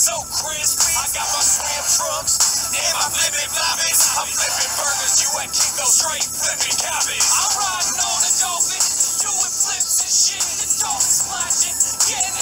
so crispy. I got my swim trunks and my flippin' floppies. I'm flipping burgers, you at Kinko straight flipping cabbage. I'm riding on a dolphin, doing flips and shit. The dolphin slashing, getting